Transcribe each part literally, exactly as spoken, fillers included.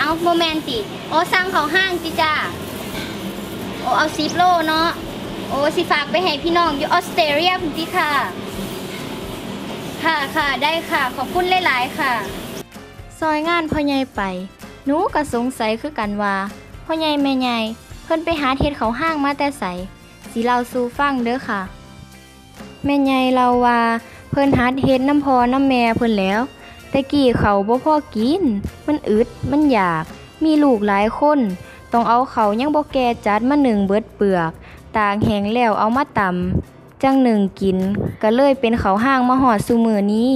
เอาโมเมนติโอ้สั่งเขาห้างจิจ้าโอ้เอาสิบโลเนาะโอ้สิฝากไปให้พี่น้องอยู่ออสเตรเลียพุ่นติค่ะค่ะค่ะได้ค่ะขอบคุณหลายๆค่ะซอยงานพ่อใหญ่ไปหนูก็สงสัยคือกันว่าพ่อใหญ่แม่ใหญ่เพิ่นไปหาเฮ็ดเขาห้างมาแต่ไสสิเล่าสู่ฟังเด้อค่ะแม่ใหญ่เราว่าเพิ่นหัดเฮ็ดน้ำพอน้ำแม่เพิ่นแล้วแต่กี้เขาบ่พอกินมันอึดมันอยากมีลูกหลายคนต้องเอาเขายังบ่แก่จัดมาหนึ่งเบิดเปลือกตากแห้งแล้วเอามาตำจังหนึ่งกินก็เลยเป็นเขาห้างมาฮอดซุมื้อนี้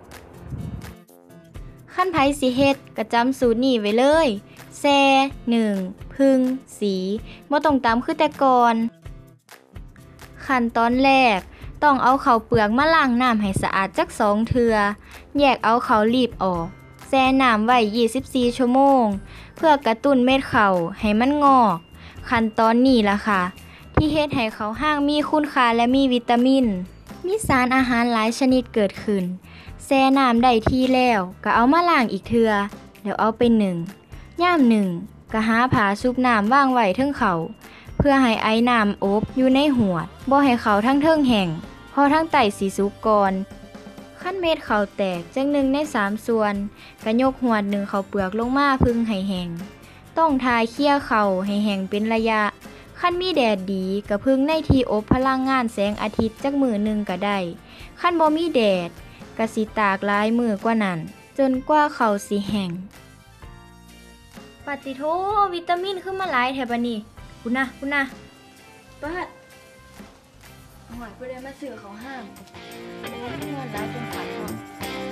ขั้นไผสิเฮ็ดก็จำสูตรนี้ไว้เลยแซ่หนึ่งพึ่งสีบ่ต้องตำคือแต่ก่อนขั้นตอนแรกต้องเอาข้าวเปลือกมาล้างน้ำให้สะอาดจักสองเทื่อแยกเอาข้าวรีบออกแช่น้ำไว้ยี่สิบสี่ชั่วโมงเพื่อกระตุ้นเม็ดข้าวให้มันงอกขั้นตอนนี้ล่ะค่ะที่เฮ็ดให้ข้าวห้างมีคุณค่าและมีวิตามินมีสารอาหารหลายชนิดเกิดขึ้นแช่น้ำได้ที่แล้วก็เอามาล้างอีกเทื่อแล้วเอาไปนึ่งย่ามหนึ่งก็หาผ้าชุบน้ำวางไว้เทิงเขาเพื่อให้ไอ้น้ำอบอยู่ในหวดบ่ให้เขาทั้งเทิงแห้งพอทั้งไตสีสุกก่อนขั้นเม็ดเขาแตกจังหนึ่งในสามส่วนก็ยกหวดหนึ่งเขาเปลือกลงมาพึ่งให้แห้งต้องทาเคี่ยเขาให้แห้งเป็นระยะขั้นมีแดดดีก็พึ่งในที่อบพลังงานแสงอาทิตย์จักมือหนึ่งก็ได้ขั้นบ่มีแดดก็สิตากหลายมือกว่านั้นจนกว่าเขาสิแห้งปฏิโทวิตามินขึ้นมาหลายแถบนี้คุณนะคุณนะป้าหอยก็เลยมาซื้อเขาห้างแล้วเงินแล้วจนขาดทุน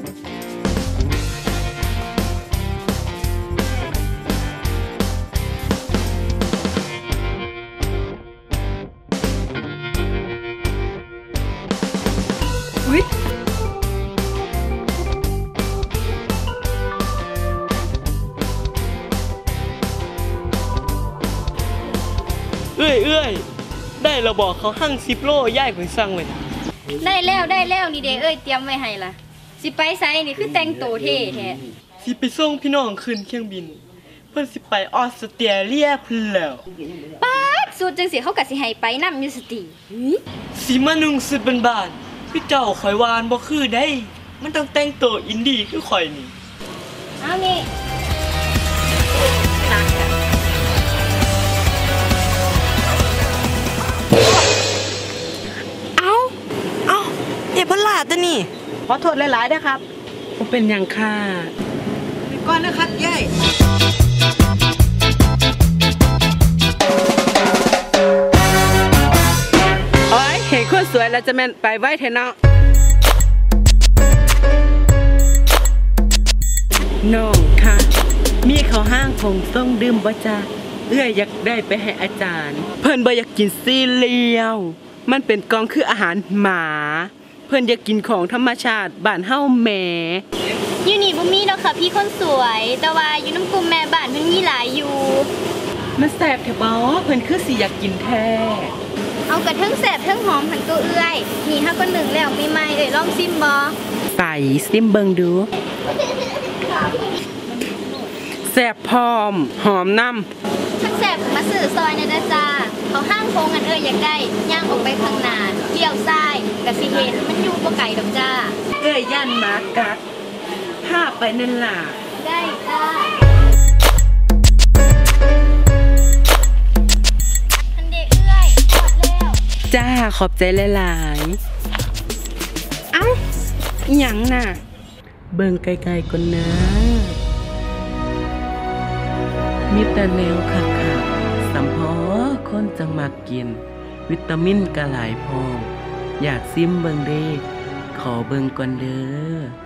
อุ๊ยเอ้ยเอ้ยได้เราบอกเขาหั่งสิบโลย่ายเพิ่งสั่งไว้นะได้แล้วได้แล้วนี่เด้เอ้ยเตรียมไว้ให้ล่ะสิไปไสนี่คือแต่งโตเท่แท้สิไปส่งพี่น้องขึ้นเครื่องบินเพิ่นสิไปออสเตรเลียพุ่นแล้วป๊าดสูตรจังสิเขาก็สิให้ไปนำอยู่สติสิมานุ่งสุดบ้านๆพี่เจ้าข่อยวานบ่คือได้มันต้องแต่งโตอินดี้คือข่อยนี่เอานี่เอาเอาเดี๋ยวพลาดตัวนี่ขอโทษหลายๆนะครับผมเป็นอย่างค่ะไปก่อนนะครับยายโอ้ยเห็นคนสวยแล้วจะแม่นไปไว้เถอะเนาะน้องค่ะมีข้าวห้างคงต้องดื่มบ่จ้าเอื้อยอยากได้ไปให้อาจารย์เพิ่นบ่อยากกินซีเรียลมันเป็นกองคืออาหารหมาเพิ่นอยากกินของธรรมชาติบ้านเฮาแหมอยู่นี่บ่มีดอกค่ะพี่คนสวยแต่ว่าอยู่น้ำกลุ่มแม่บ้านเพิ่นมีหลายอยู่มันแซ่บแท้บ่เพิ่นคือสิอยากกินแท้เอากระเทิงแซ่บเทิงหอมหันตัวเอื้อยนี่เฮาก็นึ่งแล้วใหม่ๆเอ้ยลองชิมบ่ไปซิมเบิ่งดูแซ่บพร้อมหอมน้ำทั้งแซ่บมาซื้อซอยในเด้อจ้าเขาห้างโคงกันเอ้ยอยากได้ย่างออกไปข้างหน้าเลี้ยวซ้ายก็สิเห็นมันอยู่บ่ไกลดอกจ้าเอ้ยย่านหมากัดพาไปนั่นล่ะได้จ้าทันเด็กเอ้ยหมดแล้วจ้าขอบใจหลายๆเอ้าหยังน่ะเบิ่งไกลๆก่อนนะมีแต่แนวคักๆสัมพอคนจังมักกินวิตามินก็หลายพร้อมอยากซิมเบิ่งเด้ขอเบิ่งก่อนเด้อ